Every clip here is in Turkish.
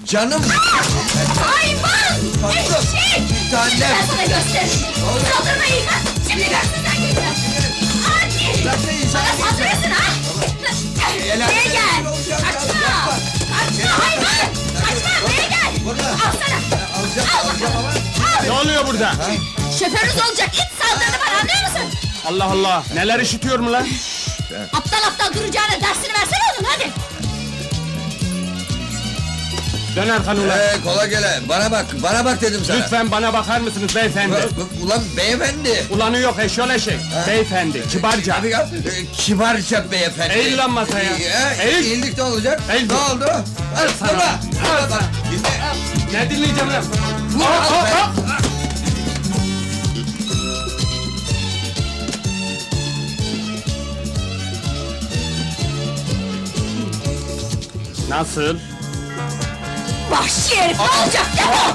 Canım! Hayvan! Eşek! Bir tanem! Ben sana gösteririm! Oğlum! Saldırmayın! Şimdi görsün sen gününü! Hadi! Bırak beni, Bana sen- saldırırsın ha! Helal Buraya gel! olsun olacak, Kaçma! yapma. Kaçma hayvan! Kaçma! Buraya gel! Burada. Al sana! Alacağım, Al alacağım bakalım! ama... Al! Ne oluyor burada? Şoförünüz olacak it saldırdı bana, anlıyor musun? Allah Allah! Neler işitiyorum lan? Aptal aptal duracağına dersini versene onun, hadi! Dön arkanı ulan! Kola gele, bana bak dedim sana! Lütfen bana bakar mısınız beyefendi? Ulan beyefendi! Ulanı yok eşyol eşek! Beyefendi, kibarca! Hadi gel, kibarca beyefendi! Eğil lan masaya! Eğil! Eğildik ne olacak? Eğil. Ne oldu? Al sana. sana! Al Al bak! Dinle! Ne dinleyeceğim lan? Vur, Hop, al hop, be. hop! Nasıl? Vahşi herif, ne olacak, defol!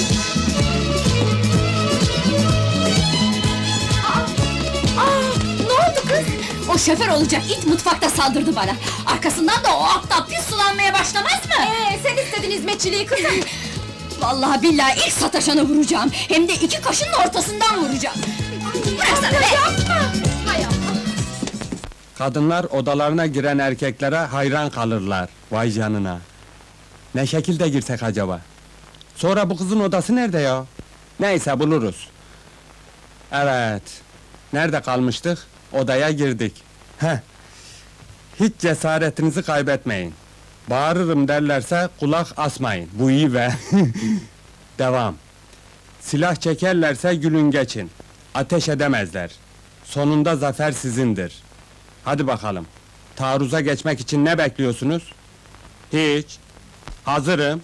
Ne oldu kız? O şoför olacak it mutfakta saldırdı bana. Arkasından da o aptal pis sulanmaya başlamaz mı? Sen istedin hizmetçiliği kızım. Vallahi billahi ilk sataşanı vuracağım. Hem de iki kaşının ortasından vuracağım. Bıraksana be! Yapma! Hay Allah! Kadınlar odalarına giren erkeklere hayran kalırlar. Vay canına! Ne şekilde girsek acaba? Sonra bu kızın odası nerede ya? Neyse buluruz. Evet. Nerede kalmıştık? Odaya girdik. Heh. Hiç cesaretinizi kaybetmeyin. Bağırırım derlerse kulak asmayın. Bu iyi be. Devam. Silah çekerlerse gülün geçin. Ateş edemezler. Sonunda zafer sizindir. Hadi bakalım. Taarruza geçmek için ne bekliyorsunuz? Hiç. Hazırım.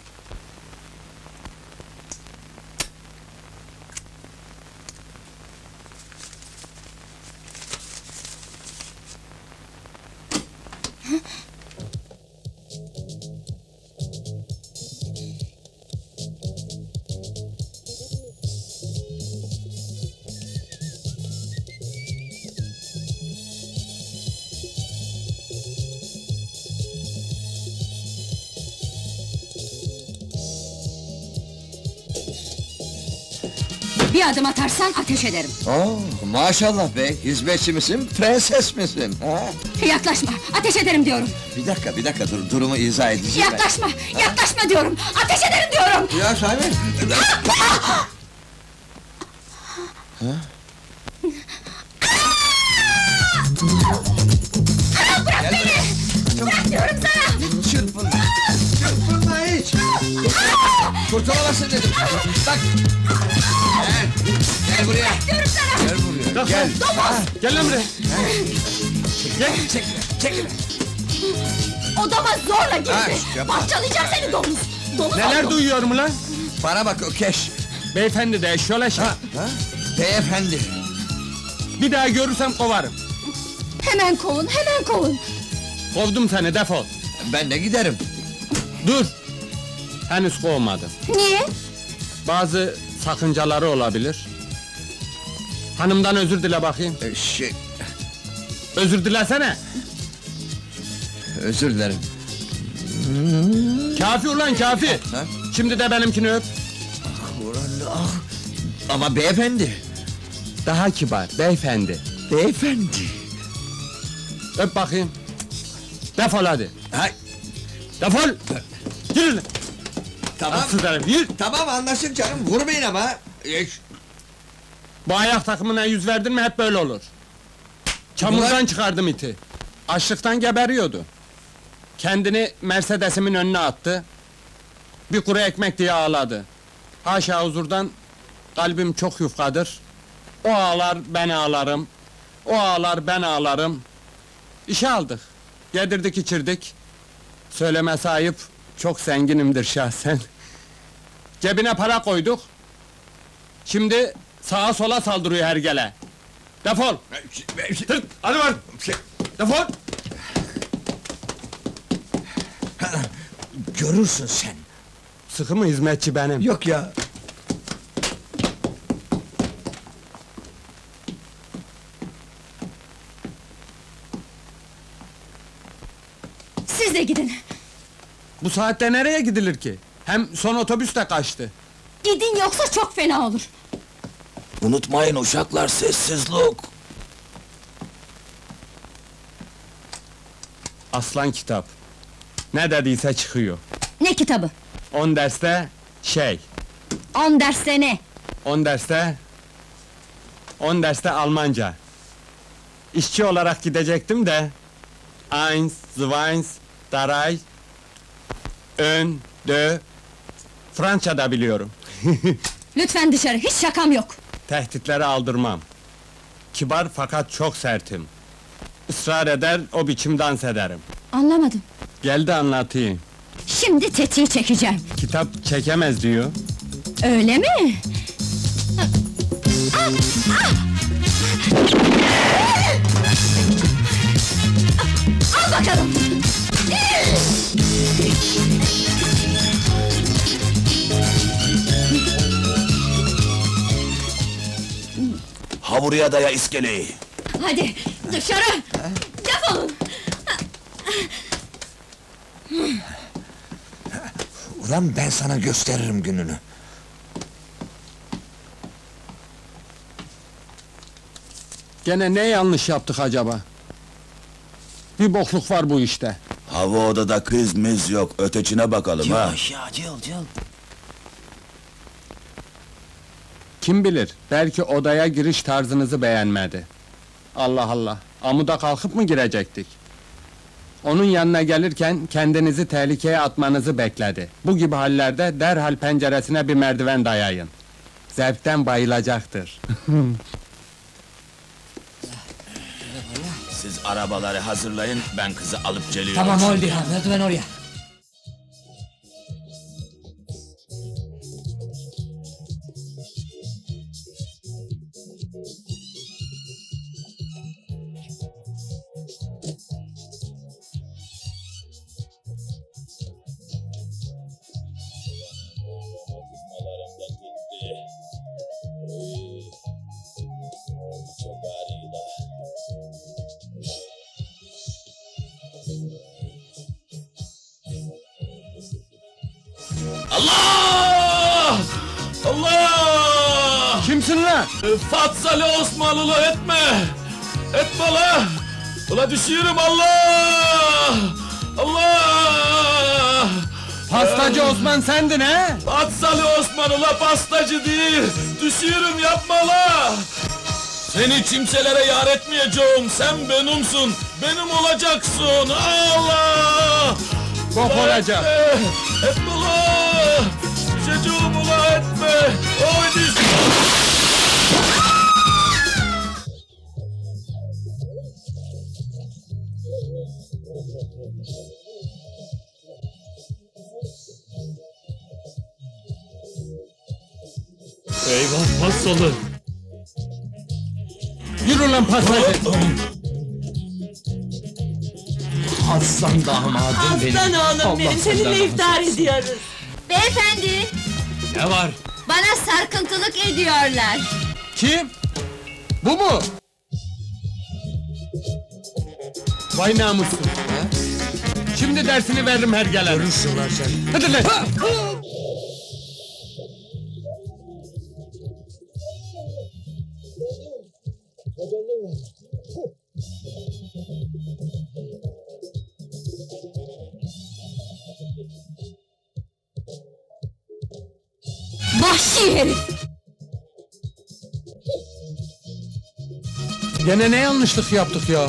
Bir adım atarsan ateş ederim. Maşallah be, hizmetçi misin, prenses misin? Ha? Yaklaşma, ateş ederim diyorum. Bir dakika, durumu izah edeceğim ben. Yaklaşma, yaklaşma diyorum. Ateş ederim diyorum. Ya Şahin! Bırak beni! Bırak diyorum sana! Çırpınma hiç! Kurtulamazsın dedim! Bak! Gel buraya! Diyorum sana! Gel buraya! Kalk Gel! lan! Gel lan buraya! Çekil! Odama zorla Ha, girdi! yapma. Parçalayacağım seni domuz! Domuz Neler oldum. duyuyorum lan? Bana bak Ökeş! Beyefendi de eşyol eşek! Ha? Beyefendi! Bir daha görürsem kovarım! Hemen kovun, hemen kovun! Kovdum seni, defol! Ben de giderim! Dur! Henüz kovmadım. Niye? Bazı sakıncaları olabilir. Hanımdan özür dile bakayım. Özür dilesene! Özür dilerim! Kafi ulan kafi! Ha? Şimdi de benimkini öp! Ama beyefendi! Daha kibar, beyefendi! Beyefendi! Öp bakayım! Defol hadi! Hay, Defol! Yürü lan! tamam! Atsız herif, yürü! Tamam anlaştık canım, vurmayın ama! Bu ayak takımına yüz verdin mi hep böyle olur. Çamurdan çıkardım iti. Açlıktan geberiyordu. Kendini Mercedes'imin önüne attı. Bir kuru ekmek diye ağladı. Haşa huzurdan kalbim çok yufkadır. O ağlar ben ağlarım. O ağlar ben ağlarım. İşe aldık. Yedirdik içirdik. Söylemesi ayıp, çok zenginimdir şahsen. Cebine para koyduk. Şimdi sağa sola saldırıyor hergele. Defol! Tırt! Hadi var! Defol! Görürsün sen! Sıkı mı hizmetçi benim? Yok ya! Siz de gidin! Bu saatte nereye gidilir ki? Hem son otobüs de kaçtı. Gidin yoksa çok fena olur. Unutmayın uşaklar, sessizlik! Aslan kitap. Ne dediyse çıkıyor. Ne kitabı? 10 derste şey. 10 derste ne? 10 derste... 10 derste Almanca. İşçi olarak gidecektim de... Eins, zweins, drei... Ön, dö... Fransa da biliyorum. Lütfen dışarı, hiç şakam yok. Tehditleri aldırmam. Kibar fakat çok sertim. Israr eder, o biçim dans ederim. Anlamadım. Gel de anlatayım. Şimdi tetiği çekeceğim. Kitap çekemez diyor. Öyle mi? Al bakalım! Ha buraya daya iskeleyi! Hadi, dışarı! Defolun! Ulan ben sana gösteririm gününü. Gene ne yanlış yaptık acaba? Bir bokluk var bu işte. Hava odada kız mız yok, ötecine bakalım ha! Ya cıl. Kim bilir, belki odaya giriş tarzınızı beğenmedi. Allah Allah, amuda kalkıp mı girecektik? Onun yanına gelirken kendinizi tehlikeye atmanızı bekledi. Bu gibi hallerde derhal penceresine bir merdiven dayayın. Zevkten bayılacaktır. Siz arabaları hazırlayın, ben kızı alıp geliyorum. Tamam oldu ya, merdiven oraya. Allah! Allah! Kimsin lan? Fatsalı Osmanlılı etme! Etme la! Ula düşüyorum Allah! Allah! Pastacı Osman sendin he? Fatsalı Osman ula pastacı değil! Düşüyorum yapma la! Seni kimselere yar etmeyeceğim, sen benimsin, benim olacaksın, Allah! Bok Ula olacak. Etme, etme ula! Düşeceğim ula etme! Oy düş! Eyvah pastalı! Yürü lan pastacı! Aslan damadım benim. Aslan oğlum Allah benim, senden seninle razı iftar ediyoruz. Beyefendi, Ne var? bana sarkıntılık ediyorlar. Kim? Bu mu? Vay namussuz! Şimdi dersini veririm hergele. Görürsün lan sen. Hadi lan! Vahşi herif! Gene ne yanlışlık yaptık ya?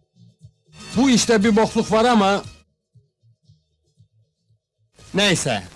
Bu işte bir bokluk var ama... Neyse,